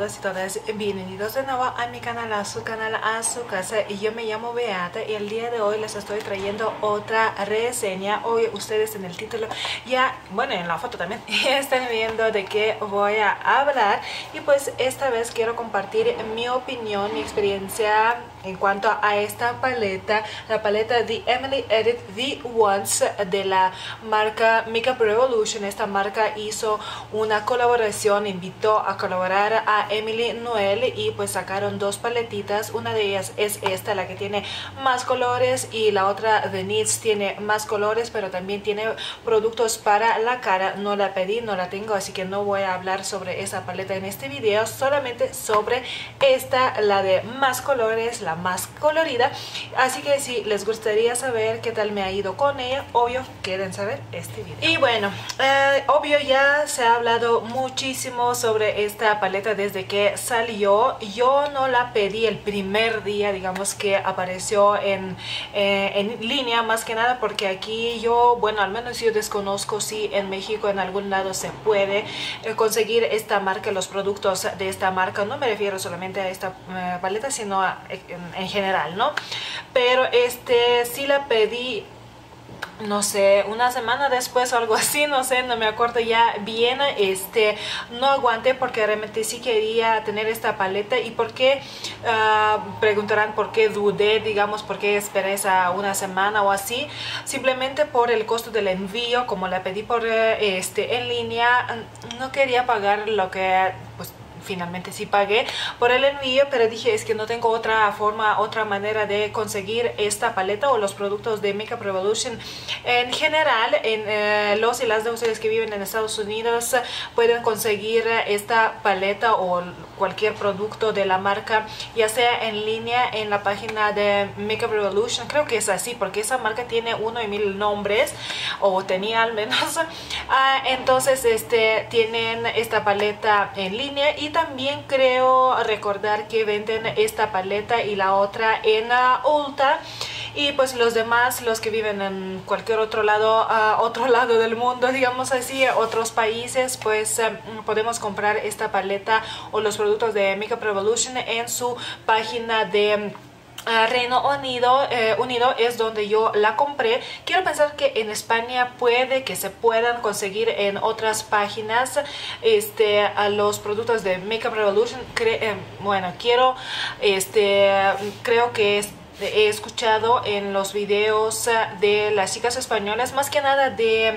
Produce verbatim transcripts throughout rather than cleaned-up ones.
todos y todas, bienvenidos de nuevo a mi canal, a su canal, a su casa. Y yo me llamo Beata y el día de hoy les estoy trayendo otra reseña. Hoy ustedes en el título ya, bueno, en la foto también están viendo de qué voy a hablar. Y pues esta vez quiero compartir mi opinión, mi experiencia en cuanto a esta paleta, la paleta The Emily Edit The Ones de la marca Makeup Revolution. Esta marca hizo una colaboración, invitó a colaborar a Emily Noel y pues sacaron dos paletitas. Una de ellas es esta, la que tiene más colores, y la otra de Needs tiene más colores, pero también tiene productos para la cara. No la pedí, no la tengo, así que no voy a hablar sobre esa paleta en este video, solamente sobre esta, la de más colores, la más colorida. Así que si les gustaría saber qué tal me ha ido con ella, obvio, quédense a ver este video. Y bueno, eh, obvio ya se ha hablado muchísimo sobre esta paleta desde que salió. Yo no la pedí el primer día, digamos, que apareció en, eh, en línea, más que nada porque aquí yo, bueno, al menos yo desconozco si en México en algún lado se puede eh, conseguir esta marca, los productos de esta marca. No me refiero solamente a esta eh, paleta, sino a, en, en general, ¿no? Pero este sí la pedí, no sé, una semana después o algo así, no sé, no me acuerdo ya bien. Este, no aguanté porque realmente sí quería tener esta paleta. ¿Y por qué? Uh, preguntarán por qué dudé, digamos, por qué esperé esa una semana o así. Simplemente por el costo del envío. Como la pedí por este en línea, no quería pagar lo que pues finalmente sí pagué por el envío, pero dije, es que no tengo otra forma, otra manera de conseguir esta paleta o los productos de Makeup Revolution en general. En eh, los y las de ustedes que viven en Estados Unidos pueden conseguir esta paleta o cualquier producto de la marca, ya sea en línea en la página de Makeup Revolution. Creo que es así porque esa marca tiene uno y mil nombres, o tenía al menos. Ah, entonces este tienen esta paleta en línea, y también creo recordar que venden esta paleta y la otra en uh, Ulta. Y pues los demás, los que viven en cualquier otro lado, uh, otro lado del mundo, digamos así, otros países, pues um, podemos comprar esta paleta o los productos de Makeup Revolution en su página de Uh, Reino Unido, eh, Unido es donde yo la compré. Quiero pensar que en España puede que se puedan conseguir en otras páginas este, a los productos de Makeup Revolution. Cre eh, bueno, quiero, este, creo que es he escuchado en los videos de las chicas españolas, más que nada de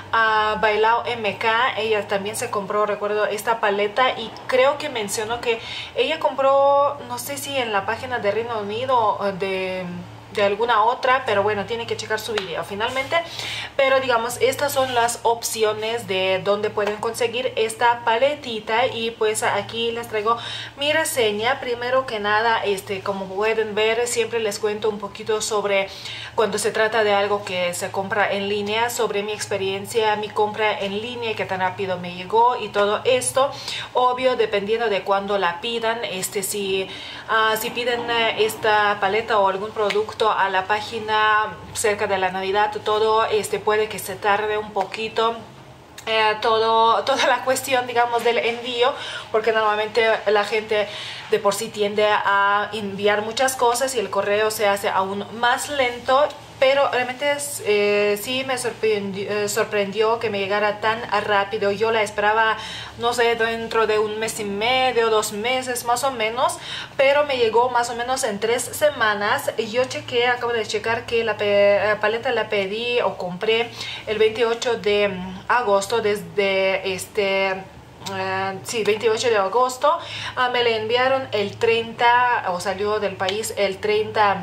uh, Bailao M K. Ella también se compró, recuerdo, esta paleta, y creo que mencionó que ella compró, no sé si en la página de Reino Unido o de de alguna otra, pero bueno, tiene que checar su video finalmente. Pero digamos, estas son las opciones de donde pueden conseguir esta paletita. Y pues aquí les traigo mi reseña. Primero que nada, este, como pueden ver, siempre les cuento un poquito sobre cuando se trata de algo que se compra en línea, sobre mi experiencia, mi compra en línea, que tan rápido me llegó y todo esto. Obvio, dependiendo de cuándo la pidan, este, si, uh, si piden uh, esta paleta o algún producto a la página cerca de la Navidad, todo este puede que se tarde un poquito. Eh, todo, toda la cuestión, digamos, del envío, porque normalmente la gente de por sí tiende a enviar muchas cosas y el correo se hace aún más lento. Pero realmente eh, sí me sorprendió, eh, sorprendió que me llegara tan rápido. Yo la esperaba, no sé, dentro de un mes y medio, dos meses más o menos, pero me llegó más o menos en tres semanas. Y yo chequé, acabo de checar que la paleta la pedí o compré el veintiocho de agosto desde este... Uh, sí, veintiocho de agosto. Uh, me la enviaron el treinta, o salió del país el treinta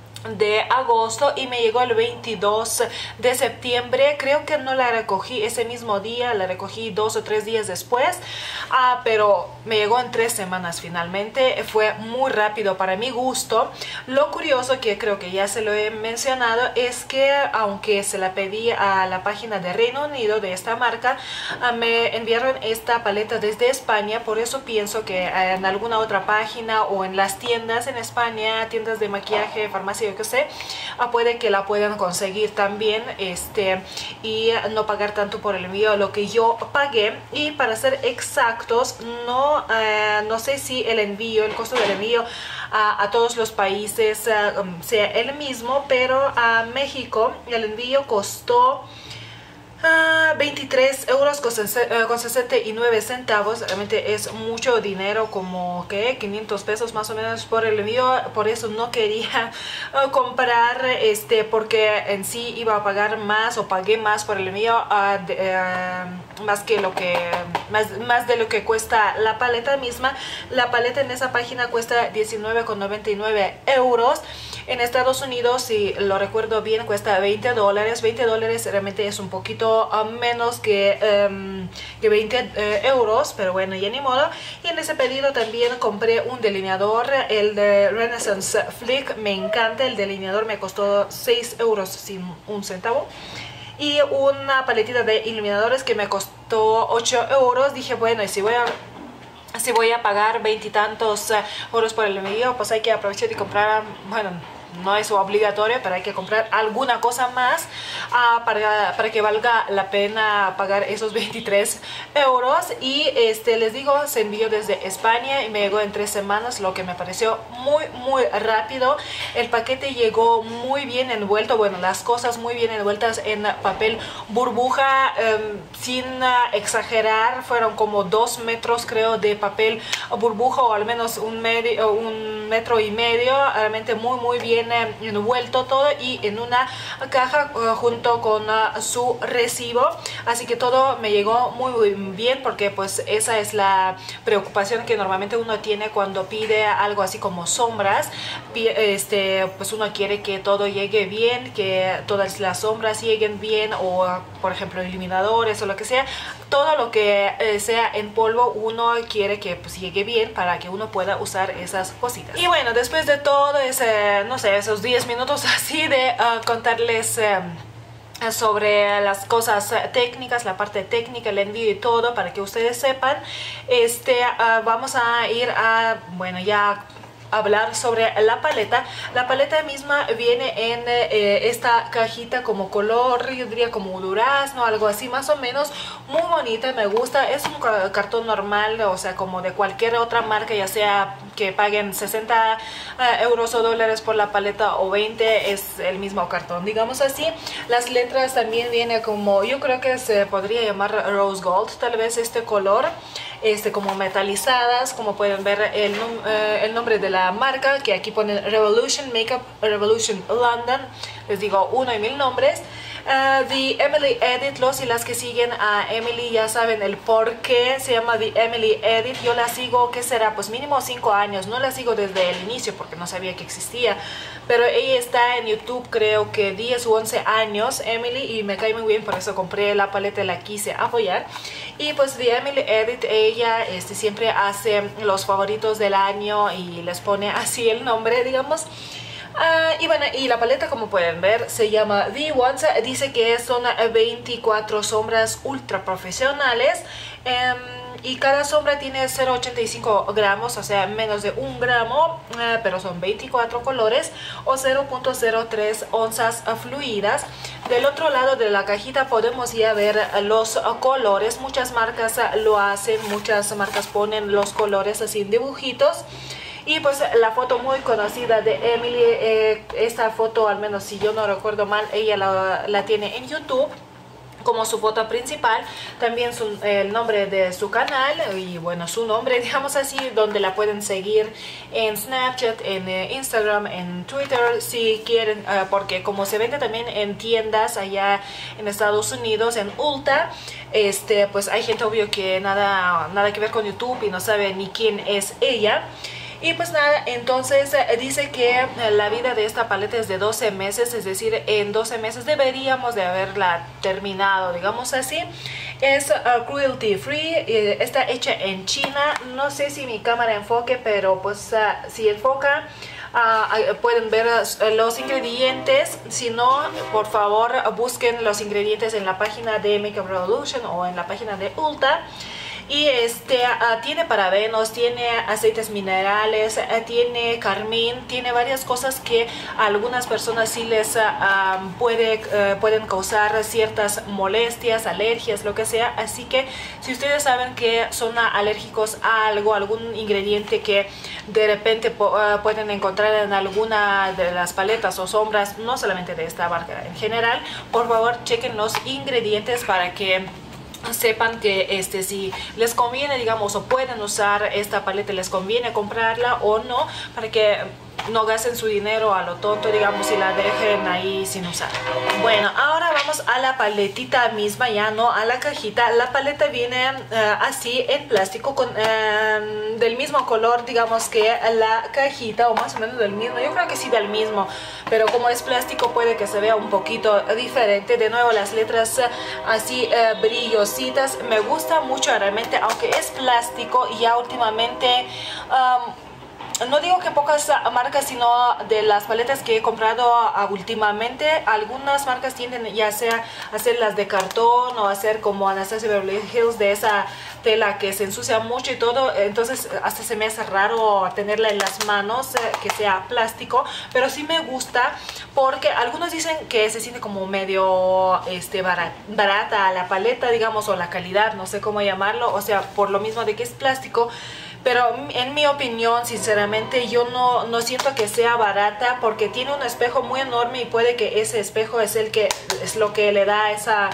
de agosto, y me llegó el veintidós de septiembre. Creo que no la recogí ese mismo día, la recogí dos o tres días después, ah, pero me llegó en tres semanas finalmente. Fue muy rápido para mi gusto. Lo curioso, que creo que ya se lo he mencionado, es que aunque se la pedí a la página de Reino Unido de esta marca, ah, me enviaron esta paleta desde España. Por eso pienso que en alguna otra página o en las tiendas en España, tiendas de maquillaje, farmacia yo qué sé, uh, puede que la puedan conseguir también, este, y no pagar tanto por el envío lo que yo pagué. Y para ser exactos, no, uh, no sé si el envío, el costo del envío a, a todos los países uh, um, sea el mismo, pero a México el envío costó Uh, veintitrés euros con, uh, con sesenta y nueve centavos. Realmente es mucho dinero, como que quinientos pesos más o menos por el envío. Por eso no quería uh, comprar, este, porque en sí iba a pagar más, o pagué más por el envío, uh, de, uh, más que lo que más, más de lo que cuesta la paleta misma. La paleta en esa página cuesta diecinueve con noventa y nueve euros. En Estados Unidos, si lo recuerdo bien, cuesta veinte dólares. veinte dólares realmente es un poquito uh, menos que, um, que veinte uh, euros, pero bueno, ya ni modo. Y en ese pedido también compré un delineador, el de Renaissance Flick. Me encanta el delineador, me costó seis euros sin un centavo. Y una paletita de iluminadores que me costó ocho euros. Dije, bueno, y si voy a... si voy a pagar veintitantos uh, euros por el envío, pues hay que aprovechar y comprar, bueno, no es obligatorio, pero hay que comprar alguna cosa más uh, para, para que valga la pena pagar esos veintitrés euros. Y este, les digo, se envió desde España y me llegó en tres semanas, lo que me pareció muy muy rápido. El paquete llegó muy bien envuelto, bueno, las cosas muy bien envueltas en papel burbuja, um, sin uh, exagerar, fueron como dos metros creo de papel burbuja, o al menos un, medio, un metro y medio, realmente muy muy bien envuelto todo, y en una caja uh, junto con uh, su recibo. Así que todo me llegó muy, muy bien, porque pues esa es la preocupación que normalmente uno tiene cuando pide algo así como sombras. Este, pues uno quiere que todo llegue bien, que todas las sombras lleguen bien, o uh, por ejemplo iluminadores o lo que sea. Todo lo que eh, sea en polvo, uno quiere que pues llegue bien para que uno pueda usar esas cositas. Y bueno, después de todo ese, no sé, esos diez minutos así de uh, contarles uh, sobre las cosas técnicas, la parte técnica, el envío y todo, para que ustedes sepan, este, uh, vamos a ir a, bueno, ya hablar sobre la paleta. La paleta misma viene en eh, esta cajita como color, yo diría como durazno, algo así más o menos, muy bonita, me gusta. Es un cartón normal, o sea, como de cualquier otra marca, ya sea que paguen sesenta uh, euros o dólares por la paleta o veinte, es el mismo cartón, digamos así. Las letras también viene como, yo creo que se podría llamar rose gold, tal vez este color, este como metalizadas, como pueden ver el, uh, el nombre de la marca, que aquí ponen Revolution Makeup Revolution London, les digo uno y mil nombres. Uh, The Emily Edit, los y las que siguen a Emily ya saben el por qué se llama The Emily Edit. Yo la sigo, ¿qué será? Pues mínimo cinco años, no la sigo desde el inicio porque no sabía que existía, pero ella está en YouTube creo que diez u once años, Emily, y me cae muy bien, por eso compré la paleta, la quise apoyar. Y pues The Emily Edit, ella este, siempre hace los favoritos del año y les pone así el nombre, digamos. Uh, y bueno, y la paleta, como pueden ver, se llama The Ones. Dice que son veinticuatro sombras ultra profesionales, um, y cada sombra tiene cero punto ochenta y cinco gramos, o sea, menos de un gramo, uh, pero son veinticuatro colores o cero punto cero tres onzas fluidas. Del otro lado de la cajita podemos ya ver los colores. Muchas marcas lo hacen, muchas marcas ponen los colores así en dibujitos. Y pues la foto muy conocida de Emily, eh, esta foto, al menos si yo no recuerdo mal, ella la, la tiene en YouTube como su foto principal. También su, el nombre de su canal y bueno, su nombre, digamos así, donde la pueden seguir en Snapchat, en eh, Instagram, en Twitter si quieren, uh, porque como se vende también en tiendas allá en Estados Unidos, en Ulta, este, pues hay gente obvio que nada, nada que ver con YouTube y no sabe ni quién es ella. Y pues nada, entonces eh, dice que eh, la vida de esta paleta es de doce meses, es decir, en doce meses deberíamos de haberla terminado, digamos así. Es uh, cruelty free, eh, está hecha en China. No sé si mi cámara enfoque, pero pues uh, si enfoca, uh, pueden ver uh, los ingredientes. Si no, por favor busquen los ingredientes en la página de Makeup Revolution o en la página de Ulta. y este uh, tiene parabenos, tiene aceites minerales, uh, tiene carmín, tiene varias cosas que a algunas personas sí les uh, um, puede, uh, pueden causar ciertas molestias, alergias, lo que sea. Así que si ustedes saben que son alérgicos a algo, algún ingrediente que de repente uh, pueden encontrar en alguna de las paletas o sombras, no solamente de esta marca, en general, por favor chequen los ingredientes para que sepan que este si les conviene, digamos, o pueden usar esta paleta, les conviene comprarla o no, para que no gasten su dinero a lo tonto, digamos, y la dejen ahí sin usar. Bueno, ahora vamos a la paletita misma, ya no a la cajita. La paleta viene uh, así en plástico, con, uh, del mismo color, digamos, que la cajita, o más o menos del mismo. Yo creo que sí del mismo, pero como es plástico puede que se vea un poquito diferente. De nuevo, las letras uh, así uh, brillositas. Me gusta mucho realmente, aunque es plástico. Ya últimamente Um, no digo que pocas marcas, sino de las paletas que he comprado últimamente, algunas marcas tienden ya sea a hacer las de cartón o hacer como Anastasia Beverly Hills, de esa tela que se ensucia mucho y todo. Entonces hasta se me hace raro tenerla en las manos, eh, que sea plástico, pero sí me gusta porque algunos dicen que se siente como medio este, barata, barata la paleta, digamos, o la calidad, no sé cómo llamarlo, o sea, por lo mismo de que es plástico. Pero en mi opinión, sinceramente, yo no, no siento que sea barata, porque tiene un espejo muy enorme y puede que ese espejo es el que es lo que le da esa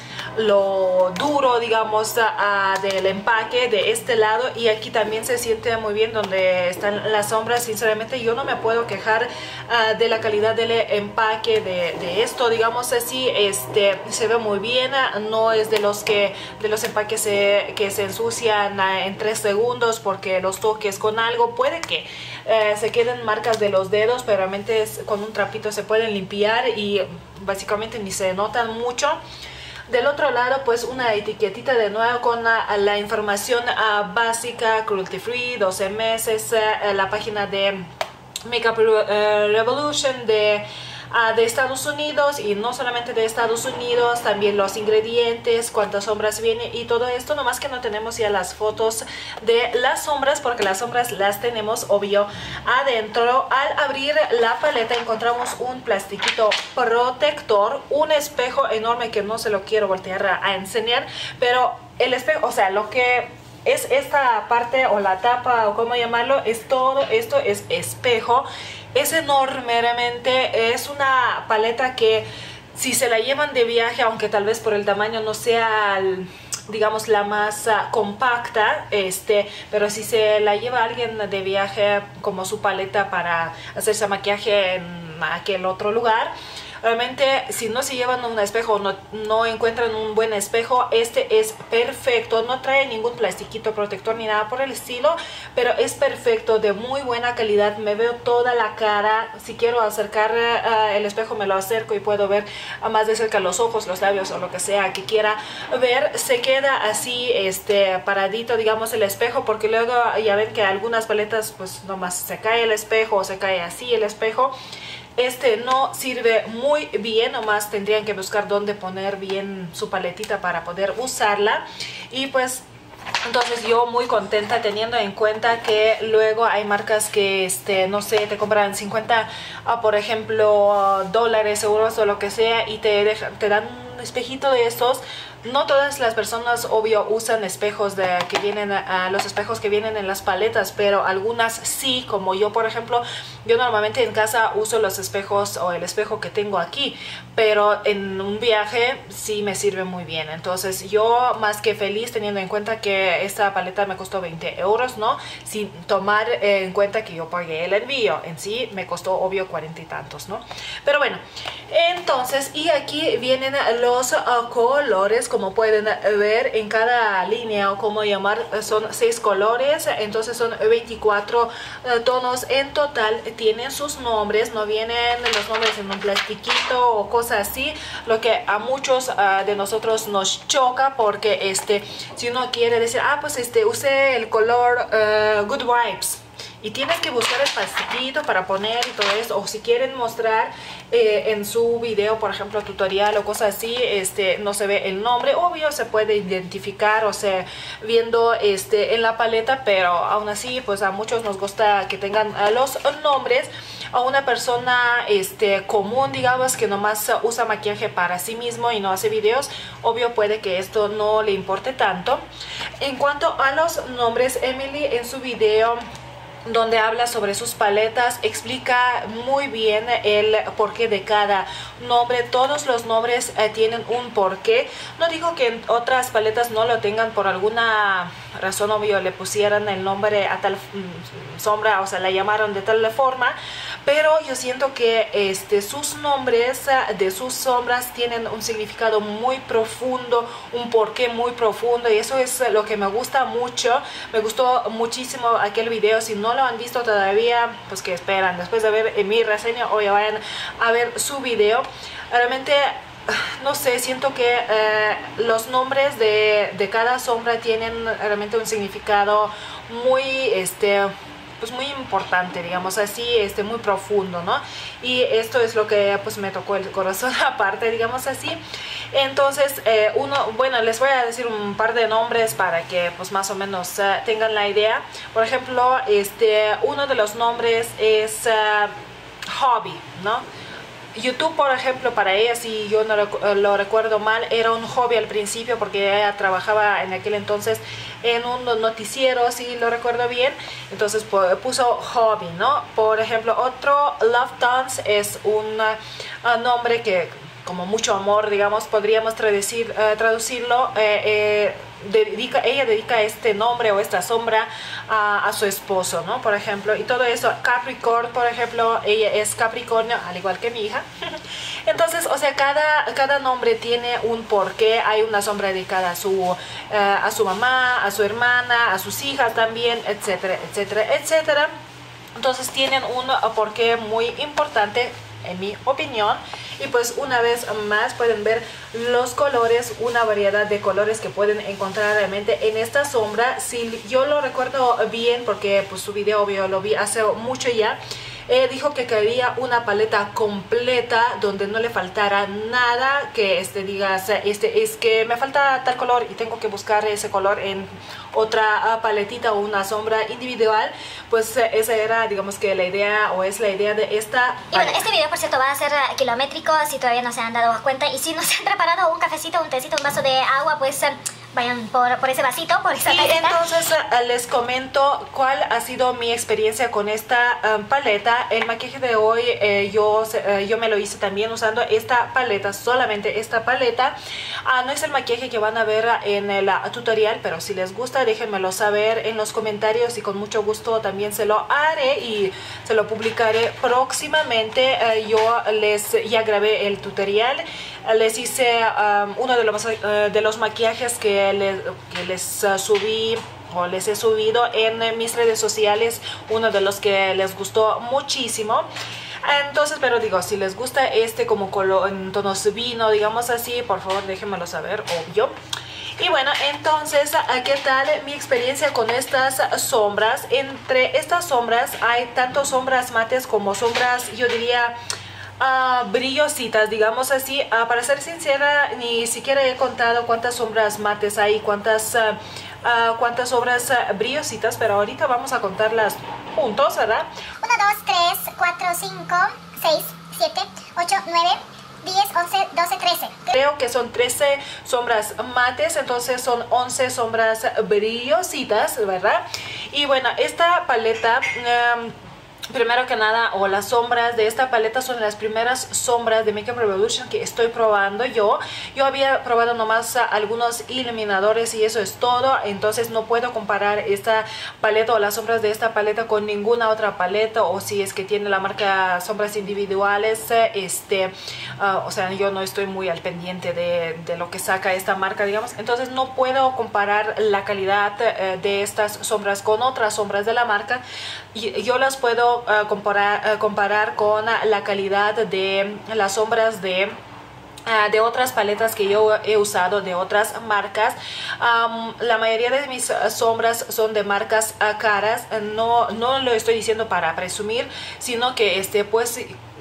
lo duro, digamos, a, a, del empaque de este lado, y aquí también se siente muy bien donde están las sombras. Sinceramente yo no me puedo quejar uh, de la calidad del empaque de, de esto, digamos así. Este se ve muy bien, no es de los que de los empaques se, que se ensucian uh, en tres segundos porque los toques con algo, puede que uh, se queden marcas de los dedos, pero realmente es, con un trapito se pueden limpiar y básicamente ni se notan mucho. Del otro lado, pues una etiquetita de nuevo con la, la información uh, básica, cruelty free, doce meses, uh, la página de Makeup uh, Revolution de, uh, de Estados Unidos, y no solamente de Estados Unidos, también los ingredientes, cuántas sombras viene y todo esto. Nomás que no tenemos ya las fotos de las sombras, porque las sombras las tenemos, obvio, adentro. Al abrir la paleta encontramos un plastiquito protector, un espejo enorme que no se lo quiero voltear a, a enseñar, pero el espejo, o sea, lo que es esta parte o la tapa o cómo llamarlo, es todo esto, es espejo. Es enorme, realmente es una paleta que si se la llevan de viaje, aunque tal vez por el tamaño no sea el, digamos, la más uh, compacta, este, pero si se la lleva alguien de viaje como su paleta para hacerse maquillaje en aquel otro lugar, realmente si no se llevan un espejo, no, no encuentran un buen espejo, este es perfecto. No trae ningún plastiquito protector ni nada por el estilo, pero es perfecto, de muy buena calidad. Me veo toda la cara. Si quiero acercar uh, el espejo, me lo acerco y puedo ver uh, más de cerca los ojos, los labios o lo que sea que quiera ver. Se queda así este paradito, digamos, el espejo, porque luego ya ven que algunas paletas pues nomás se cae el espejo o se cae así el espejo. Este no sirve muy bien, nomás tendrían que buscar dónde poner bien su paletita para poder usarla. Y pues entonces yo muy contenta, teniendo en cuenta que luego hay marcas que este no sé, te compran cincuenta uh, por ejemplo uh, dólares, euros o lo que sea, y te, dejan, te dan un espejito de estos. No todas las personas, obvio, usan espejos de, que vienen a, a los espejos que vienen en las paletas, pero algunas sí, como yo, por ejemplo. Yo normalmente en casa uso los espejos o el espejo que tengo aquí, pero en un viaje sí me sirve muy bien. Entonces yo más que feliz, teniendo en cuenta que esta paleta me costó veinte euros, ¿no? Sin tomar eh, en cuenta que yo pagué el envío. En sí me costó, obvio, cuarenta y tantos, ¿no? Pero bueno, entonces, y aquí vienen los uh, colores. Como pueden ver en cada línea, o como llamar, son seis colores, entonces son veinticuatro uh, tonos en total. Tienen sus nombres, no vienen los nombres en un plastiquito o cosas así, lo que a muchos uh, de nosotros nos choca, porque este si uno quiere decir, ah, pues este use el color uh, Good Vibes, y tienen que buscar el plastiquito para poner y todo eso, o si quieren mostrar eh, en su video, por ejemplo, tutorial o cosas así, este, no se ve el nombre, obvio se puede identificar, o sea, viendo este, en la paleta, pero aún así, pues a muchos nos gusta que tengan uh, los nombres. A una persona este, común, digamos, que nomás usa maquillaje para sí mismo y no hace videos, obvio puede que esto no le importe tanto. En cuanto a los nombres, Emily en su video donde habla sobre sus paletas explica muy bien el porqué de cada nombre. Todos los nombres eh, tienen un porqué. No digo que en otras paletas no lo tengan por alguna razón, obvio le pusieran el nombre a tal mm, sombra, o sea, la llamaron de tal forma, pero yo siento que este, sus nombres eh, de sus sombras tienen un significado muy profundo, un porqué muy profundo, y eso es lo que me gusta mucho. Me gustó muchísimo aquel video. Si no lo han visto todavía, pues que esperan, después de ver mi reseña o ya vayan a ver su video. Realmente no sé, siento que eh, los nombres de, de cada sombra tienen realmente un significado muy este pues muy importante, digamos así, este muy profundo, ¿no? Y esto es lo que pues me tocó el corazón aparte, digamos así. Entonces eh, uno, bueno, les voy a decir un par de nombres para que pues más o menos uh, tengan la idea. Por ejemplo, este uno de los nombres es uh, Hobby, ¿no? YouTube, por ejemplo, para ella, si yo no lo recuerdo mal, era un hobby al principio porque ella trabajaba en aquel entonces en un noticiero, si lo recuerdo bien. Entonces puso hobby, ¿no? Por ejemplo, otro, Love Dance, es un uh, nombre que, como mucho amor, digamos, podríamos traducir, uh, traducirlo. Eh, eh, dedica, ella dedica este nombre o esta sombra a, a su esposo, ¿no? Por ejemplo, y todo eso. Capricorn, por ejemplo, ella es Capricornio, al igual que mi hija. Entonces, o sea, cada, cada nombre tiene un porqué. Hay una sombra dedicada a su, uh, a su mamá, a su hermana, a sus hijas también, etcétera, etcétera, etcétera. Entonces tienen un porqué muy importante, en mi opinión. Y pues una vez más pueden ver los colores, una variedad de colores que pueden encontrar realmente en esta sombra. Si yo lo recuerdo bien, porque pues su video obvio lo vi hace mucho ya, Eh, dijo que quería una paleta completa donde no le faltara nada, que este digas, este es que me falta tal color y tengo que buscar ese color en otra paletita o una sombra individual. Pues eh, esa era, digamos que la idea, o es la idea de esta paleta. Y bueno, este video por cierto va a ser uh, kilométrico, si todavía no se han dado cuenta, y si no se han preparado un cafecito, un tecito, un vaso de agua, pues uh, vayan por, por ese vasito, por esa Y tacita. entonces uh, les comento cuál ha sido mi experiencia con esta um, paleta. El maquillaje de hoy eh, yo, uh, yo me lo hice también usando esta paleta, solamente esta paleta. Uh, no es el maquillaje que van a ver en el uh, tutorial, pero si les gusta déjenmelo saber en los comentarios y con mucho gusto también se lo haré y se lo publicaré próximamente. Uh, yo les ya grabé el tutorial, uh, les hice um, uno de los, uh, de los maquillajes que les, que les uh, subí o les he subido en eh, mis redes sociales, uno de los que les gustó muchísimo. Entonces, pero digo, si les gusta este como color en tonos vino, digamos así, por favor déjenmelo saber, obvio. Y bueno, entonces, ¿qué tal mi experiencia con estas sombras? Entre estas sombras hay tanto sombras mates como sombras, yo diría, Uh, brillositas, digamos así. Uh, para ser sincera, ni siquiera he contado cuántas sombras mates hay, cuántas, uh, uh, cuántas sombras uh, brillositas, pero ahorita vamos a contarlas juntos, ¿verdad? uno, dos, tres, cuatro, cinco, seis, siete, ocho, nueve, diez, once, doce, trece. Creo que son trece sombras mates, entonces son once sombras brillositas, ¿verdad? Y bueno, esta paleta... Um, primero que nada, o las sombras de esta paleta son las primeras sombras de Makeup Revolution que estoy probando yo. Yo había probado nomás algunos iluminadores y eso es todo. Entonces no puedo comparar esta paleta o las sombras de esta paleta con ninguna otra paleta, o si es que tiene la marca sombras individuales. Este, uh, o sea, yo no estoy muy al pendiente de, de lo que saca esta marca, digamos. Entonces no puedo comparar la calidad uh, de estas sombras con otras sombras de la marca. Y yo las puedo Uh, comparar, uh, comparar con uh, la calidad de las sombras de Uh, de otras paletas que yo he usado de otras marcas. Um, la mayoría de mis uh, sombras son de marcas uh, caras. Uh, no, no lo estoy diciendo para presumir, sino que este pues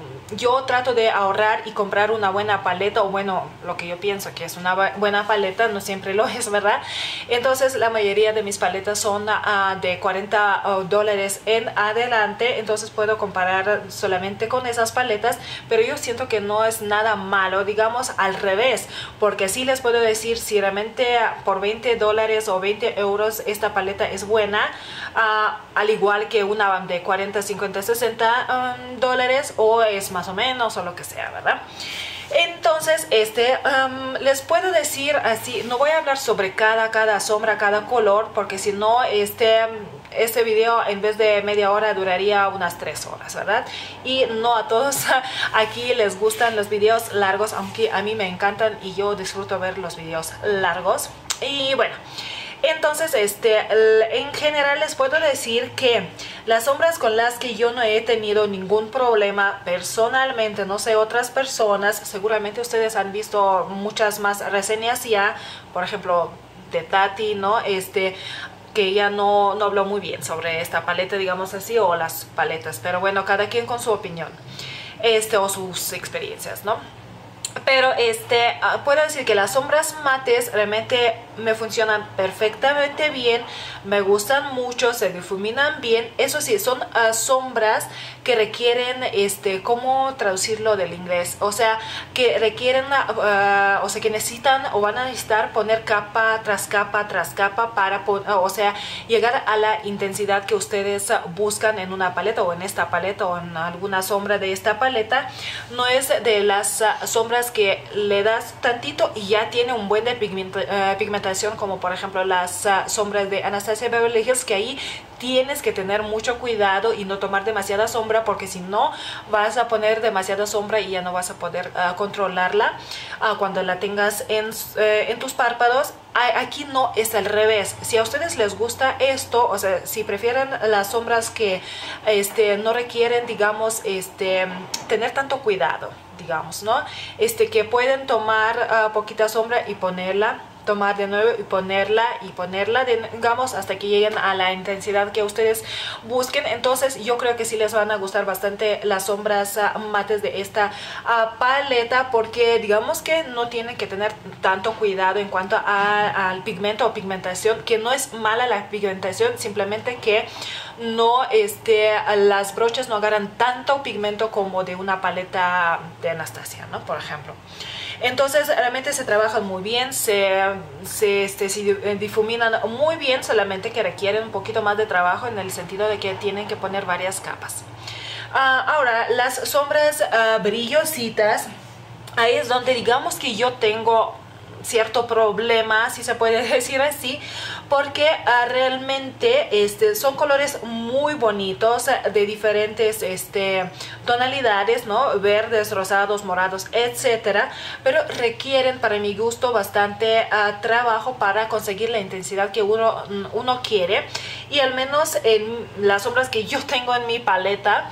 yo trato de ahorrar y comprar una buena paleta, o bueno, lo que yo pienso que es una buena paleta, no siempre lo es, ¿verdad? Entonces la mayoría de mis paletas son uh, de cuarenta dólares en adelante, entonces puedo comparar solamente con esas paletas, pero yo siento que no es nada malo, digamos al revés, porque sí les puedo decir si realmente por veinte dólares o veinte euros esta paleta es buena, uh, al igual que una de cuarenta, cincuenta, sesenta um, dólares, o es más o menos, o lo que sea, ¿verdad? Entonces, este, um, les puedo decir así, no voy a hablar sobre cada, cada sombra, cada color, porque si no, este, este video en vez de media hora duraría unas tres horas, ¿verdad? Y no a todos aquí les gustan los videos largos, aunque a mí me encantan y yo disfruto ver los videos largos. Y bueno, entonces este en general les puedo decir que las sombras con las que yo no he tenido ningún problema personalmente, no sé otras personas, seguramente ustedes han visto muchas más reseñas ya, por ejemplo de Tati, ¿no? Este que ella no, no habló muy bien sobre esta paleta, digamos así, o las paletas, pero bueno, cada quien con su opinión este o sus experiencias, ¿no? Pero este uh, puedo decir que las sombras mates realmente me funcionan perfectamente bien, me gustan mucho, se difuminan bien. Eso sí, son uh, sombras que requieren, este, ¿cómo traducirlo del inglés? O sea, que requieren, uh, o sea, que necesitan o van a necesitar poner capa tras capa tras capa para, uh, o sea, llegar a la intensidad que ustedes uh, buscan en una paleta, o en esta paleta, o en alguna sombra de esta paleta. No es de las uh, sombras que le das tantito y ya tiene un buen de pigmenta, uh, pigmentación, como por ejemplo las uh, sombras de Anastasia Beverly Hills, que ahí tienes que tener mucho cuidado y no tomar demasiada sombra, porque si no vas a poner demasiada sombra y ya no vas a poder uh, controlarla uh, cuando la tengas en, uh, en tus párpados. Aquí no, es al revés. Si a ustedes les gusta esto, o sea, si prefieren las sombras que este, no requieren, digamos, este, tener tanto cuidado, digamos, ¿no? Este, que pueden tomar uh, poquita sombra y ponerla, tomar de nuevo y ponerla y ponerla, digamos, hasta que lleguen a la intensidad que ustedes busquen. Entonces yo creo que sí les van a gustar bastante las sombras uh, mates de esta uh, paleta, porque digamos que no tienen que tener tanto cuidado en cuanto a, al pigmento o pigmentación, que no es mala la pigmentación, simplemente que no, este, las brochas no agarran tanto pigmento como de una paleta de Anastasia, ¿no? Por ejemplo. Entonces realmente se trabajan muy bien, se, se, este, se difuminan muy bien, solamente que requieren un poquito más de trabajo en el sentido de que tienen que poner varias capas. Uh, ahora, las sombras uh, brillositas, ahí es donde digamos que yo tengo cierto problema, si se puede decir así, porque uh, realmente este, son colores muy bonitos, de diferentes este, tonalidades, ¿no? Verdes, rosados, morados, etcétera, pero requieren para mi gusto bastante uh, trabajo para conseguir la intensidad que uno, uno quiere, y al menos en las sombras que yo tengo en mi paleta,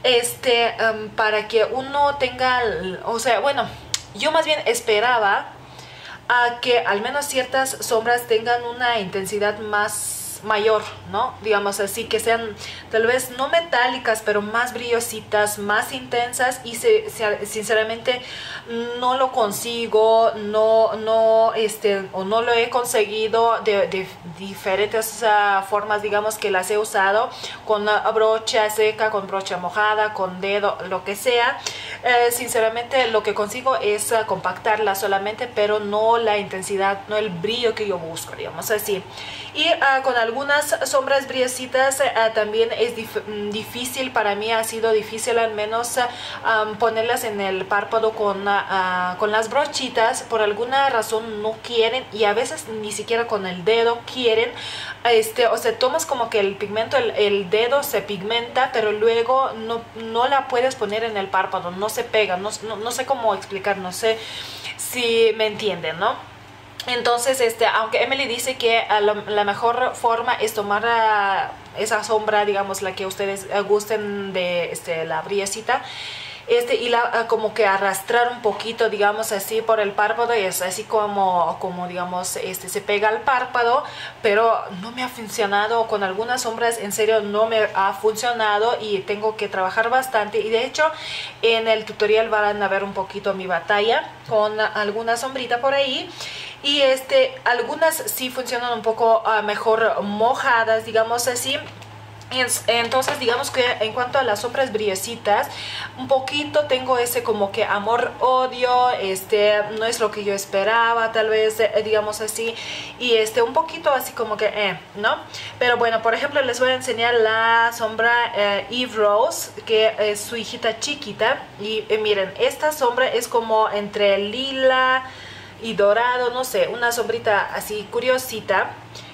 este, um, para que uno tenga, o sea, bueno, yo más bien esperaba a que al menos ciertas sombras tengan una intensidad más mayor, ¿no? Digamos así, que sean tal vez no metálicas, pero más brillositas, más intensas, y se, se, sinceramente no lo consigo, no, no, este, o no lo he conseguido de, de diferentes uh, formas, digamos, que las he usado con uh, brocha seca, con brocha mojada, con dedo, lo que sea. Eh, sinceramente lo que consigo es uh, compactarla solamente, pero no la intensidad, no el brillo que yo busco, digamos así. Y uh, con algunas sombras brillositas uh, también es dif difícil, para mí ha sido difícil al menos uh, um, ponerlas en el párpado con, uh, uh, con las brochitas. Por alguna razón no quieren, y a veces ni siquiera con el dedo quieren. Este, o sea, tomas como que el pigmento, el, el dedo se pigmenta, pero luego no, no la puedes poner en el párpado, no se pega, no, no, no sé cómo explicar, no sé si me entienden, ¿no? Entonces, este, aunque Emily dice que uh, la, la mejor forma es tomar uh, esa sombra, digamos, la que ustedes uh, gusten de este, la brillosita, este y la, como que arrastrar un poquito, digamos así, por el párpado, y es así como, como digamos, este se pega al párpado, pero no me ha funcionado con algunas sombras, en serio no me ha funcionado y tengo que trabajar bastante. Y de hecho en el tutorial van a ver un poquito mi batalla con alguna sombrita por ahí. Y este, algunas sí funcionan un poco uh, mejor mojadas, digamos así. Entonces digamos que en cuanto a las sombras brillositas, un poquito tengo ese como que amor-odio, este no es lo que yo esperaba, tal vez, eh, digamos así, y este un poquito así como que, eh, ¿no? Pero bueno, por ejemplo les voy a enseñar la sombra eh, Eve Rose, que es su hijita chiquita, y eh, miren, esta sombra es como entre lila y dorado, no sé, una sombrita así curiosita.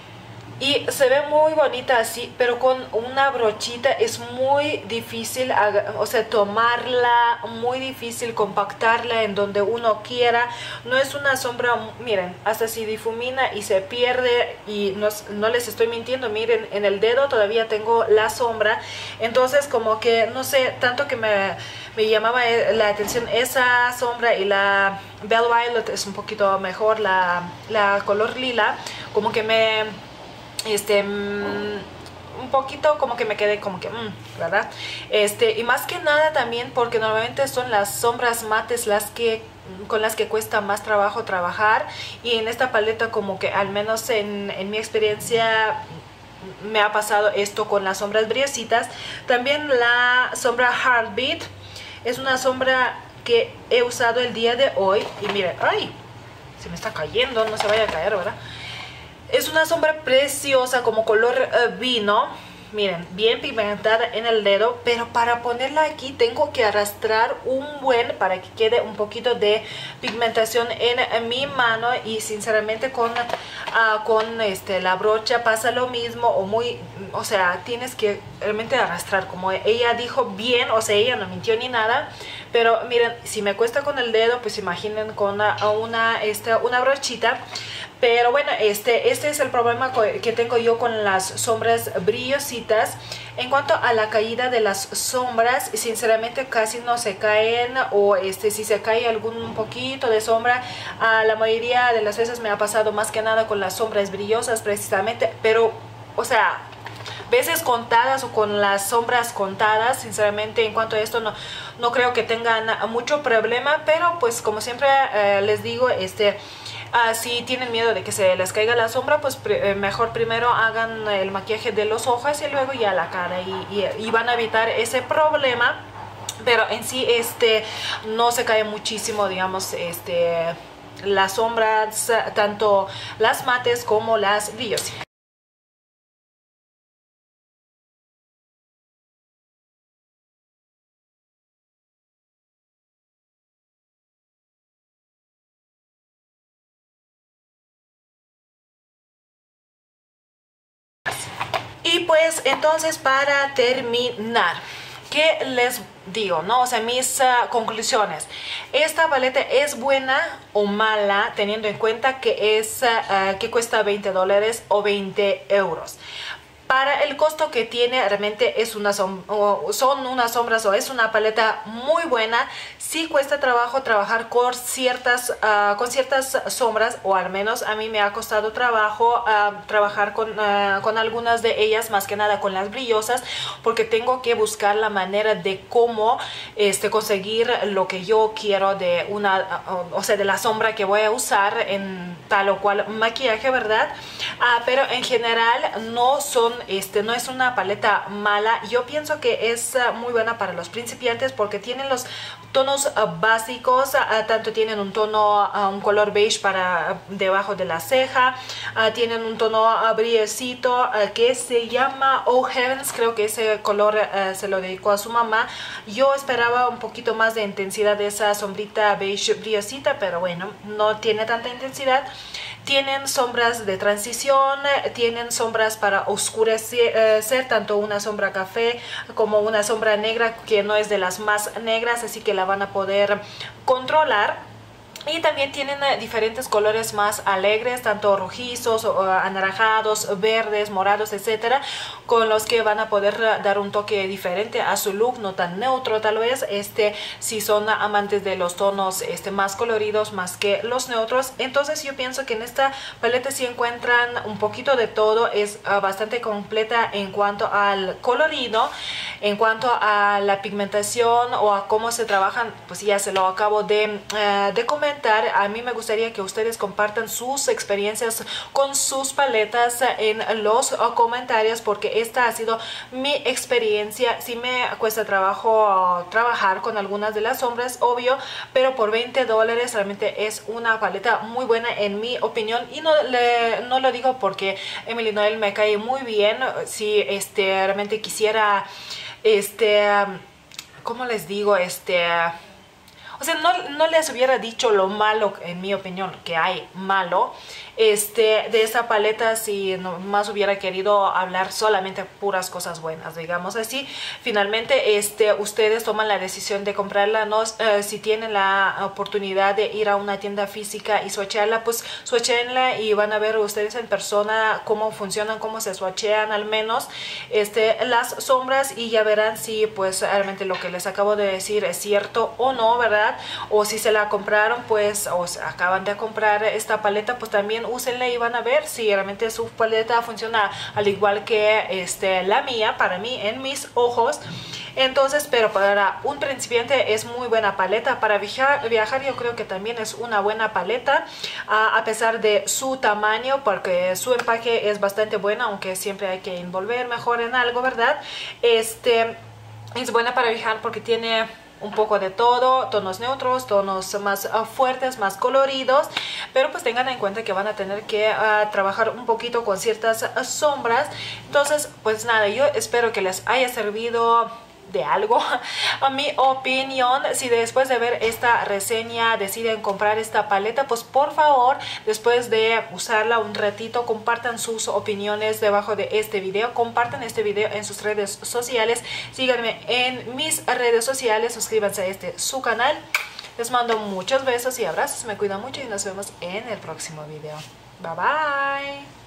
Y se ve muy bonita así, pero con una brochita es muy difícil, o sea, tomarla, muy difícil compactarla en donde uno quiera. No es una sombra, miren, hasta si difumina y se pierde, y no, no les estoy mintiendo, miren, en el dedo todavía tengo la sombra. Entonces como que, no sé, tanto que me, me llamaba la atención esa sombra, y la Belle Violet es un poquito mejor, la, la color lila, como que me... este mmm, un poquito como que me quedé como que mmm, ¿verdad? Este, y más que nada también porque normalmente son las sombras mates las que con las que cuesta más trabajo trabajar, y en esta paleta como que al menos en, en mi experiencia me ha pasado esto con las sombras brillositas. También la sombra Heartbeat es una sombra que he usado el día de hoy, y miren, ay, se me está cayendo, no se vaya a caer, ¿verdad? Es una sombra preciosa como color uh, vino, miren, bien pigmentada en el dedo, pero para ponerla aquí tengo que arrastrar un buen para que quede un poquito de pigmentación en, en mi mano, y sinceramente con, uh, con este, la brocha pasa lo mismo, o muy, o sea, tienes que realmente arrastrar, como ella dijo bien, o sea, ella no mintió ni nada. Pero miren, si me cuesta con el dedo, pues imaginen con una, una, este, una brochita. Pero bueno, este, este es el problema que tengo yo con las sombras brillositas. En cuanto a la caída de las sombras, sinceramente casi no se caen, o este, si se cae algún poquito de sombra, a la mayoría de las veces me ha pasado más que nada con las sombras brillosas precisamente. Pero, o sea, veces contadas, o con las sombras contadas, sinceramente en cuanto a esto no, no creo que tengan mucho problema. Pero pues como siempre eh, les digo, este... Uh, si tienen miedo de que se les caiga la sombra, pues pr mejor primero hagan el maquillaje de los ojos y luego ya la cara, y, y, y van a evitar ese problema. Pero en sí este no se cae muchísimo, digamos, este las sombras, tanto las mates como las brillosas. Y pues entonces, para terminar, ¿qué les digo, no? O sea, mis uh, conclusiones. ¿Esta paleta es buena o mala, teniendo en cuenta que es uh, que cuesta veinte dólares o veinte euros? Para el costo que tiene, realmente es una som son unas sombras, o es una paleta muy buena. Sí cuesta trabajo trabajar con ciertas, uh, con ciertas sombras, o al menos a mí me ha costado trabajo uh, trabajar con, uh, con algunas de ellas, más que nada con las brillosas, porque tengo que buscar la manera de cómo este, conseguir lo que yo quiero de una, uh, o sea, de la sombra que voy a usar en tal o cual maquillaje, ¿verdad? Uh, pero en general no son Este, no es una paleta mala. Yo pienso que es uh, muy buena para los principiantes, porque tienen los tonos uh, básicos, uh, tanto tienen un tono, uh, un color beige para uh, debajo de la ceja, uh, tienen un tono uh, brillosito uh, que se llama Oh Heavens, creo que ese color uh, se lo dedicó a su mamá. Yo esperaba un poquito más de intensidad de esa sombrita beige brillosita, pero bueno, no tiene tanta intensidad. Tienen sombras de transición, tienen sombras para oscurecer, tanto una sombra café como una sombra negra, que no es de las más negras, así que la van a poder controlar. Y también tienen uh, diferentes colores más alegres, tanto rojizos, uh, anaranjados, verdes, morados, etcétera, con los que van a poder uh, dar un toque diferente a su look, no tan neutro tal vez. Este, si son amantes de los tonos este, más coloridos más que los neutros, entonces yo pienso que en esta paleta sí encuentran un poquito de todo. Es uh, bastante completa en cuanto al colorido, en cuanto a la pigmentación o a cómo se trabajan, pues ya se lo acabo de, uh, de comentar. A mí me gustaría que ustedes compartan sus experiencias con sus paletas en los comentarios, porque esta ha sido mi experiencia. Sí me cuesta trabajo trabajar con algunas de las sombras, obvio, pero por veinte dólares realmente es una paleta muy buena en mi opinión. Y no, le, no lo digo porque Emily Noel me cae muy bien. Si este, realmente quisiera, este, ¿cómo les digo? Este... O sea, no, no les hubiera dicho lo malo, en mi opinión, que hay malo este, de esta paleta si no, más hubiera querido hablar solamente puras cosas buenas, digamos así. Finalmente, este, ustedes toman la decisión de comprarla, ¿no? Uh, si tienen la oportunidad de ir a una tienda física y swatcharla, pues swatchenla y van a ver ustedes en persona cómo funcionan, cómo se swatchean al menos este, las sombras, y ya verán si pues realmente lo que les acabo de decir es cierto o no, ¿verdad? O si se la compraron, pues, o acaban de comprar esta paleta, pues también úsenla y van a ver si realmente su paleta funciona al igual que este, la mía, para mí, en mis ojos. Entonces, pero para un principiante es muy buena paleta. Para viajar, viajar yo creo que también es una buena paleta, uh, a pesar de su tamaño, porque su empaque es bastante bueno, aunque siempre hay que envolver mejor en algo, ¿verdad? Este, es buena para viajar porque tiene un poco de todo, tonos neutros, tonos más uh, fuertes, más coloridos, pero pues tengan en cuenta que van a tener que uh, trabajar un poquito con ciertas uh, sombras. Entonces, pues nada, yo espero que les haya servido de algo a mi opinión. Si después de ver esta reseña deciden comprar esta paleta, pues por favor, después de usarla un ratito, compartan sus opiniones debajo de este video, compartan este video en sus redes sociales, síganme en mis redes sociales, suscríbanse a este su canal. Les mando muchos besos y abrazos, me cuidan mucho y nos vemos en el próximo video. Bye bye.